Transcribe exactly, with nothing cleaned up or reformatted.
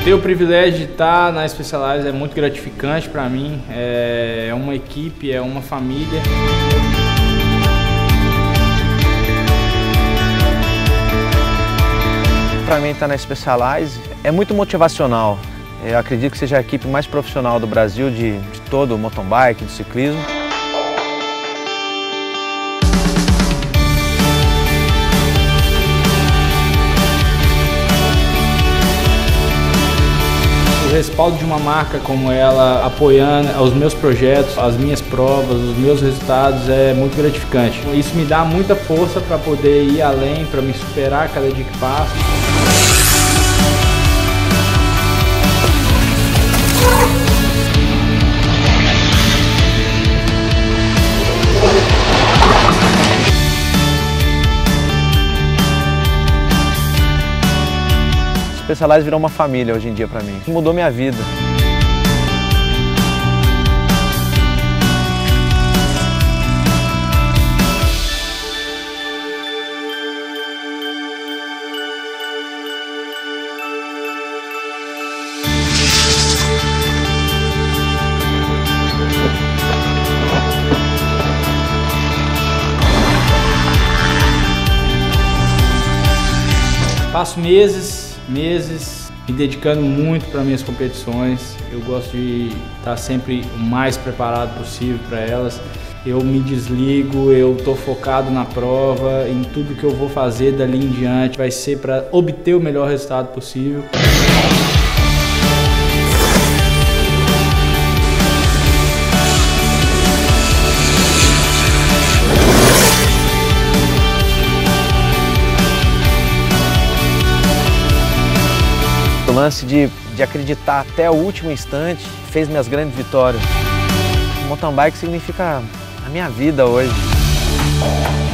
Ter o privilégio de estar na Specialized é muito gratificante para mim, é uma equipe, é uma família. Para mim estar na Specialized é muito motivacional. Eu acredito que seja a equipe mais profissional do Brasil de, de todo o mountain bike, do ciclismo. O respaldo de uma marca como ela, apoiando os meus projetos, as minhas provas, os meus resultados, é muito gratificante. Isso me dá muita força para poder ir além, para me superar cada dia que passo. Specialized virou uma família hoje em dia para mim. Mudou minha vida. Passo meses meses me dedicando muito para minhas competições. Eu gosto de estar sempre o mais preparado possível para elas. Eu me desligo, eu estou focado na prova, em tudo que eu vou fazer dali em diante vai ser para obter o melhor resultado possível. O lance de, de acreditar até o último instante fez minhas grandes vitórias. O mountain bike significa a minha vida hoje.